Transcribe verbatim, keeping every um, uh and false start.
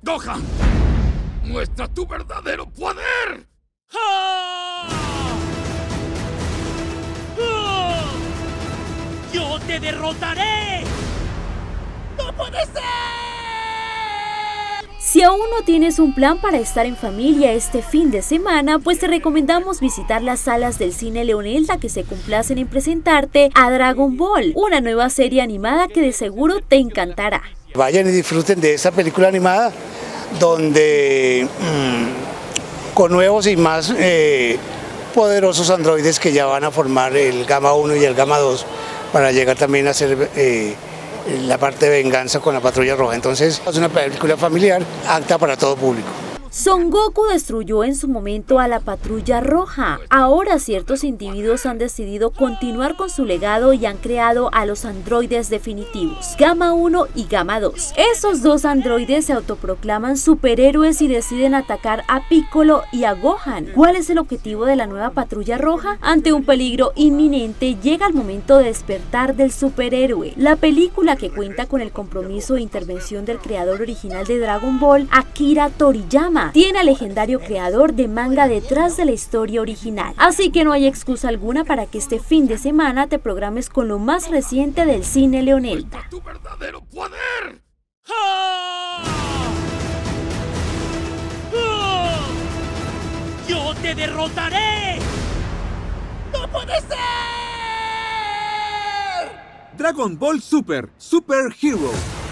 Gohan, muestra tu verdadero poder. ¡Ah! ¡Ah! ¡Yo te derrotaré! ¡No puede ser! Si aún no tienes un plan para estar en familia este fin de semana, pues te recomendamos visitar las salas del Cine Leonelda, que se complacen en presentarte a Dragon Ball, una nueva serie animada que de seguro te encantará. Vayan y disfruten de esta película animada donde mmm, con nuevos y más eh, poderosos androides que ya van a formar el Gamma uno y el Gamma dos para llegar también a ser eh, la parte de venganza con la Patrulla Roja. Entonces es una película familiar apta para todo público. Son Goku destruyó en su momento a la Patrulla Roja. Ahora ciertos individuos han decidido continuar con su legado y han creado a los androides definitivos, Gamma uno y Gamma dos. Esos dos androides se autoproclaman superhéroes y deciden atacar a Piccolo y a Gohan. ¿Cuál es el objetivo de la nueva Patrulla Roja? Ante un peligro inminente, llega el momento de despertar del superhéroe. La película, que cuenta con el compromiso e intervención del creador original de Dragon Ball, Akira Toriyama, tiene al legendario creador de manga detrás de la historia original. Así que no hay excusa alguna para que este fin de semana te programes con lo más reciente del Cine Leonelda. ¡Tu verdadero poder! ¡Ah! ¡Ah! ¡Yo te derrotaré! ¡No puede ser! Dragon Ball Super, Super Hero.